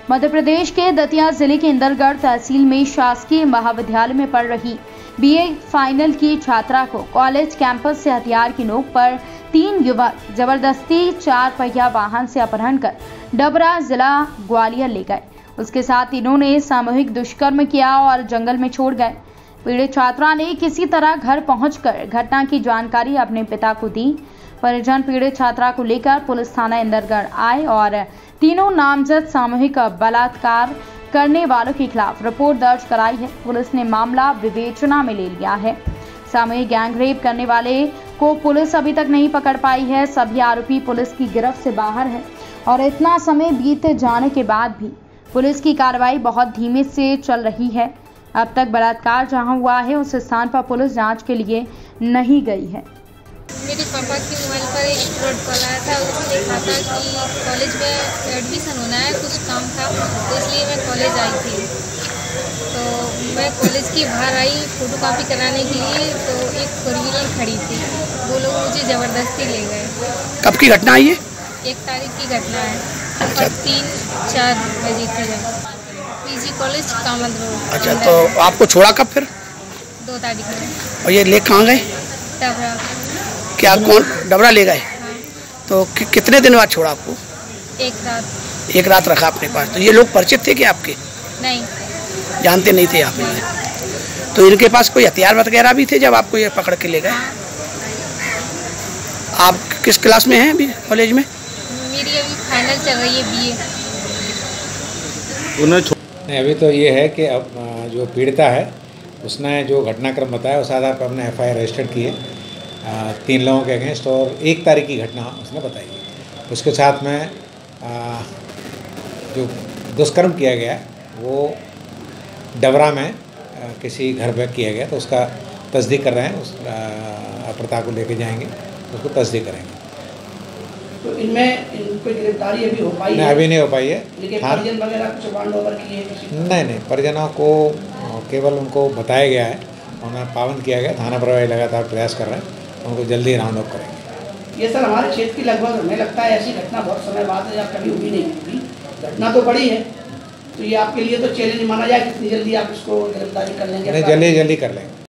मध्य प्रदेश के दतिया जिले के इंदरगढ़ तहसील में शासकीय महाविद्यालय में पढ़ रही बीए फाइनल की छात्रा को कॉलेज कैंपस से हथियार की नोक पर 3 युवक जबरदस्ती 4 पहिया वाहन से अपहरण कर डबरा जिला ग्वालियर ले गए। उसके साथ इन्होंने सामूहिक दुष्कर्म किया और जंगल में छोड़ गए। पीड़ित छात्रा ने किसी तरह घर पहुंचकर घटना की जानकारी अपने पिता को दी। परिजन पीड़ित छात्रा को लेकर पुलिस थाना इंदरगढ़ आए और तीनों नामजद सामूहिक बलात्कार करने वालों के खिलाफ रिपोर्ट दर्ज कराई है। पुलिस ने मामला विवेचना में ले लिया है। सामूहिक गैंगरेप करने वाले को पुलिस अभी तक नहीं पकड़ पाई है। सभी आरोपी पुलिस की गिरफ्त से बाहर है और इतना समय बीत जाने के बाद भी पुलिस की कार्रवाई बहुत धीमे से चल रही है। अब तक बलात्कार जहां हुआ है उस स्थान पर पुलिस जांच के लिए नहीं गई है। मेरे पापा के मोबाइल पर एक फ्रॉड कॉल आया था। उसमें लिखा था कि कॉलेज में एडमिशन होना है, कुछ काम था तो इसलिए मैं कॉलेज आई थी। तो मैं कॉलेज की बाहर आई फोटोकॉपी कराने के लिए, तो एक 4 व्हीलर खड़ी थी। वो लोग मुझे ज़बरदस्ती ले गए। कब की घटना है ये? 1 तारीख की घटना है। अच्छा। 3-4 बजे थी जब पीजी कॉलेज कामद रोड। अच्छा, तो आपको छोड़ा कब फिर? 2 तारीख में। और ये ले कहाँ गए? डबरा। क्या कौन डबरा ले गए? हाँ। तो कितने दिन बाद छोड़ा आपको? 1 रात। 1 रात रखा अपने पास। तो ये लोग परिचित थे क्या आपके? नहीं, जानते नहीं थे आप? तो इनके पास कोई हथियार वगैरह भी थे जब आपको ये पकड़ के ले गए? आप किस क्लास में हैं अभी कॉलेज में? मेरी अभी फाइनल चल रही है बीए। नहीं, अभी तो ये है कि अब जो पीड़िता है उसने जो घटनाक्रम बताया उस आधार पर हमने एफआईआर रजिस्टर की है 3 लोगों के अगेंस्ट, और 1 तारीख की घटना उसने बताई है। उसके साथ में जो दुष्कर्म किया गया वो डबरा में किसी घर पर किया गया, तो उसका तस्दीक कर रहे हैं। उस अपराध को लेके जाएंगे, उसको तस्दीक करेंगे। तो इनमें कोई गिरफ्तारी अभी हो पाई है? नहीं, अभी नहीं हो पाई है। लेकिन परिजन वगैरह कुछ वांड ओवर किए हैं? नहीं, परिजनों को केवल उनको बताया गया है, उन्हें पाबंद किया गया। थाना प्रभारी लगातार प्रयास कर रहे हैं, उनको जल्दी राउंड अप करेंगे। ये सर हमारे क्षेत्र की लगभग हमें लगता है ऐसी घटना बहुत समय बाद है, या कभी हुई नहीं होगी। घटना तो बड़ी है, तो ये आपके लिए तो चैलेंज माना जाए कितनी जल्दी आप इसको गिरफ्तारी कर लेंगे? नहीं, जल्दी कर लेंगे।